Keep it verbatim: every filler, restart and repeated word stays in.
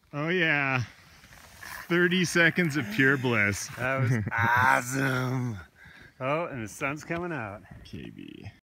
Oh yeah. thirty seconds of pure bliss. That was awesome. Oh, and the sun's coming out. K B.